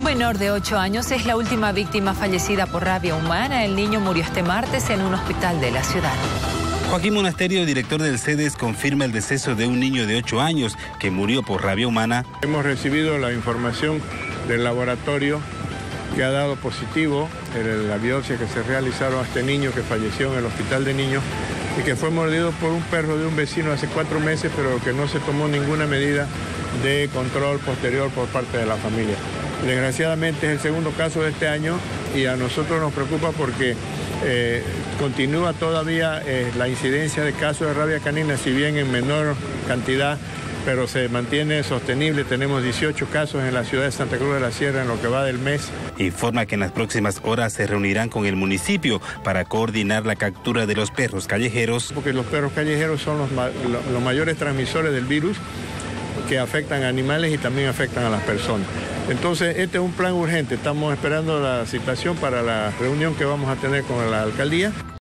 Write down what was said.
menor de 8 años es la última víctima fallecida por rabia humana. El niño murió este martes en un hospital de la ciudad. Joaquín Monasterio, director del CEDES, confirma el deceso de un niño de 8 años que murió por rabia humana. Hemos recibido la información del laboratorio que ha dado positivo en la biopsia que se realizaron a este niño que falleció en el hospital de niños y que fue mordido por un perro de un vecino hace 4 meses, pero que no se tomó ninguna medida de control posterior por parte de la familia. Desgraciadamente es el segundo caso de este año y a nosotros nos preocupa porque continúa todavía la incidencia de casos de rabia canina, si bien en menor cantidad, pero se mantiene sostenible. Tenemos 18 casos en la ciudad de Santa Cruz de la Sierra en lo que va del mes. Informa que en las próximas horas se reunirán con el municipio para coordinar la captura de los perros callejeros. Porque los perros callejeros son los mayores transmisores del virus que afectan a animales y también afectan a las personas. Entonces, este es un plan urgente. Estamos esperando la citación para la reunión que vamos a tener con la alcaldía.